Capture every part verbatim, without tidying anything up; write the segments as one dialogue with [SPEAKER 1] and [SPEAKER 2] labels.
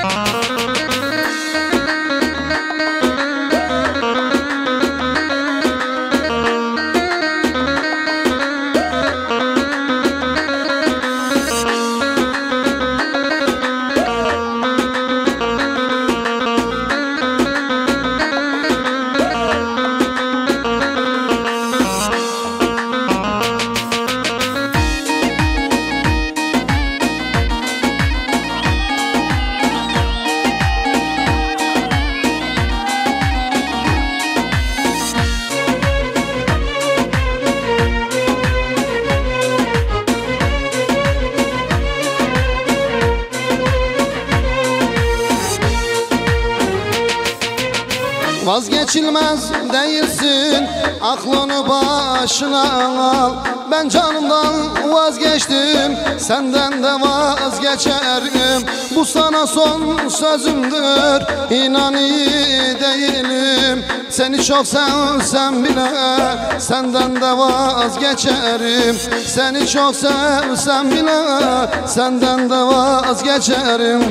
[SPEAKER 1] Vazgeçilmez değilsin, aklını başına al. Ben canımdan vazgeçtim, senden de vazgeçerim. Bu sana son sözümdür, inan iyi değilim. Seni çok sevsem bile senden de vazgeçerim. Seni çok sevsem bile senden de vazgeçerim.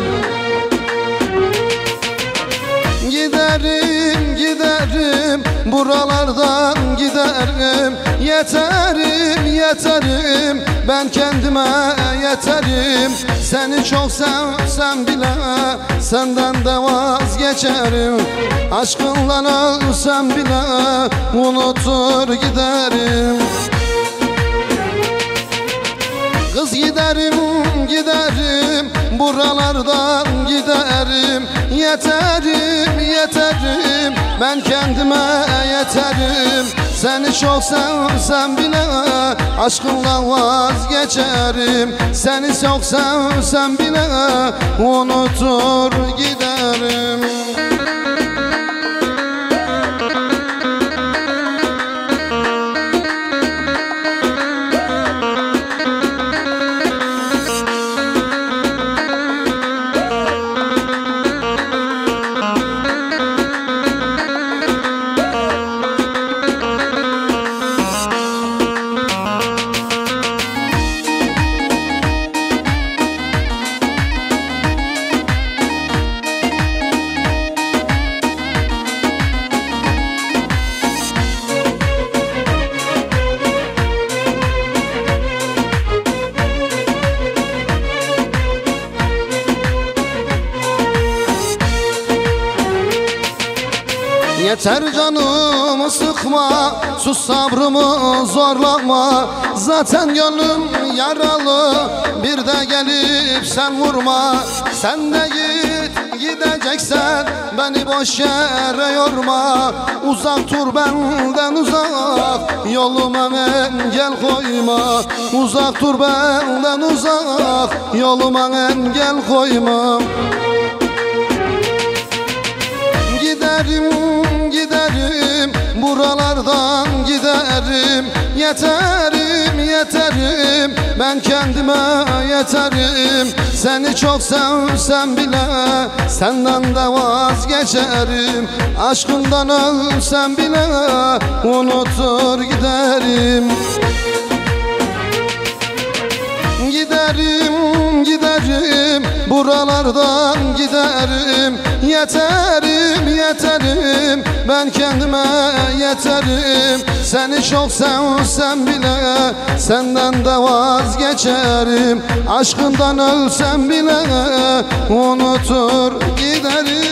[SPEAKER 1] Giderim, giderim, buralardan giderim. Yeterim, yeterim, ben kendime yeterim. Seni çok sevsem bile senden de vazgeçerim. Aşkınla ölsem bile unutur giderim. Kız giderim, giderim, buralardan giderim. Yeterim, yeterim, ben kendime yeterim. Seni çok sevsem bile aşkınla vazgeçerim. Seni çok sevsem bile unutur giderim. Yeter canımı sıkma, sus sabrımı zorlama. Zaten gönlüm yaralı, bir de gelip sen vurma. Sen de git, gideceksen beni boş yere yorma. Uzak dur benden uzak, yoluma engel koyma. Uzak dur benden uzak, yoluma engel koyma. Giderim, giderim, buralardan giderim. Yeterim, yeterim, ben kendime yeterim. Seni çok sevsem bile senden de vazgeçerim. Aşkından ölsem bile unutur giderim. Giderim, giderim, buralardan giderim. Yeterim, yeterim, ben kendime yeterim. Seni çok sevsem bile senden de vazgeçerim. Aşkından ölsem bile unutur giderim.